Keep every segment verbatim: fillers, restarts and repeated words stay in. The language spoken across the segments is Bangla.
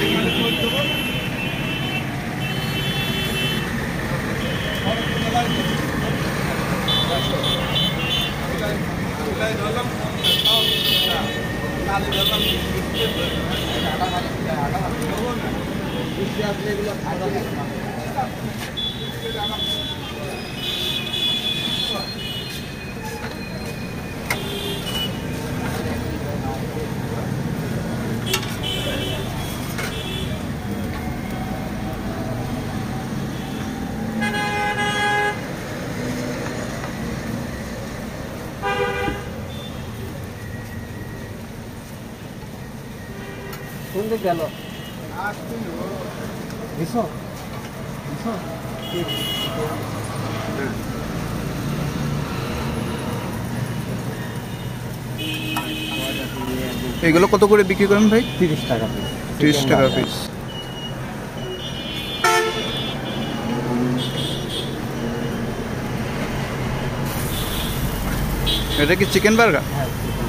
কোন দিক গেল দিছো দিছো এগুলো কত করে বিক্রি করেন ভাই? তিরিশ টাকা পিস। তিরিশ টাকা পিস। এটা কি চিকেন বার্গার? হ্যাঁ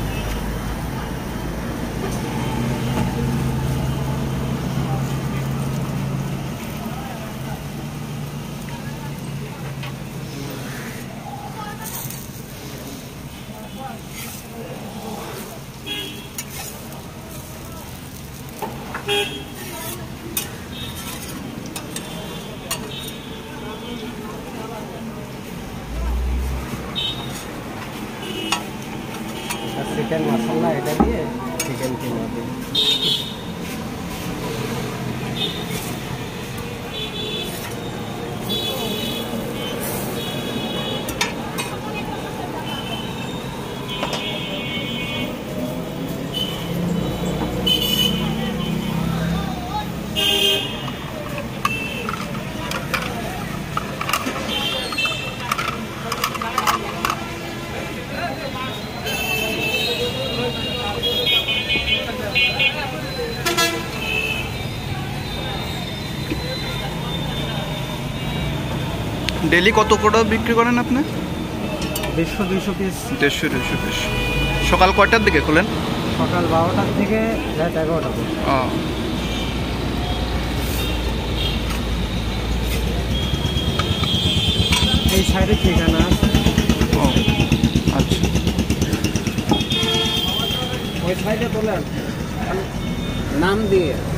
চিকেন মশলা এটা দিয়ে চিকেন কিমা দিই। ডেলি কত করে বিক্রি করেন আপনি? দেড়শো দুইশো পিস। দেড়শো দুইশো পিস। সকাল কয়টার দিকে খোলেন? সকাল বারোটার থেকে রাত এগারোটা। ও এই সাইডে ঠিকানা আছে। ও আচ্ছা, ওই সাইডে তোলেন নাম দিয়ে।